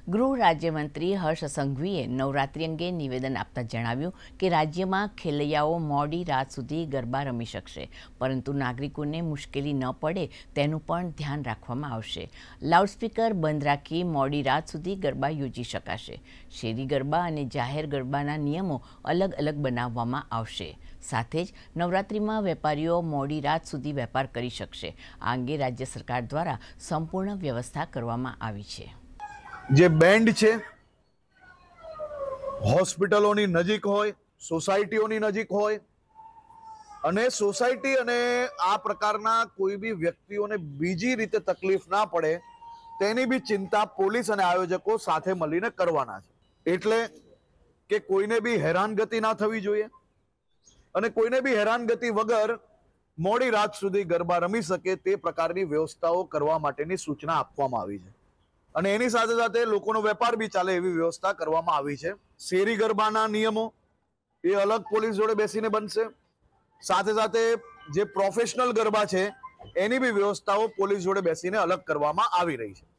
ગૃહ રાજ્યમંત્રી હર્ષ સંઘવીએ નવરાત્રી અંગે નિવેદન આપતા જણાવ્યું કે રાજ્યમાં ખેલૈયાઓ મોડી રાત સુધી ગરબા રમી શકશે, પરંતુ નાગરિકોને મુશ્કેલી ન પડે તેનું પણ ધ્યાન રાખવામાં આવશે. લાઉડસ્પીકર બંધ રાખી મોડી રાત સુધી ગરબા યોજી શકાશે. શેરી ગરબા અને જાહેર ગરબાના નિયમો અલગ અલગ બનાવવામાં આવશે. સાથે જ નવરાત્રિમાં વેપારીઓ મોડી રાત સુધી વેપાર કરી શકશે. આ અંગે રાજ્ય સરકાર દ્વારા સંપૂર્ણ વ્યવસ્થા કરવામાં આવી છે. જે બેન્ડ છે, હોસ્પિટલોની નજીક હોય, સોસાયટીઓની નજીક હોય અને સોસાયટી અને આ પ્રકારના કોઈ બી વ્યક્તિઓને બીજી રીતે તકલીફ ના પડે તેની બી ચિંતા પોલીસ અને આયોજકો સાથે મળીને કરવાના છે. એટલે કે કોઈને બી હેરાનગતિ ના થવી જોઈએ અને કોઈને બી હેરાનગતિ વગર મોડી રાત સુધી ગરબા રમી શકે તે પ્રકારની વ્યવસ્થાઓ કરવા માટેની સૂચના આપવામાં આવી છે. અને એની સાથે સાથે લોકોનો વેપાર બી ચાલે એવી વ્યવસ્થા કરવામાં આવી છે. શેરી ગરબાના નિયમો એ અલગ પોલીસ જોડે બેસીને બનશે. સાથે સાથે જે પ્રોફેશનલ ગરબા છે એની બી વ્યવસ્થાઓ પોલીસ જોડે બેસીને અલગ કરવામાં આવી રહી છે.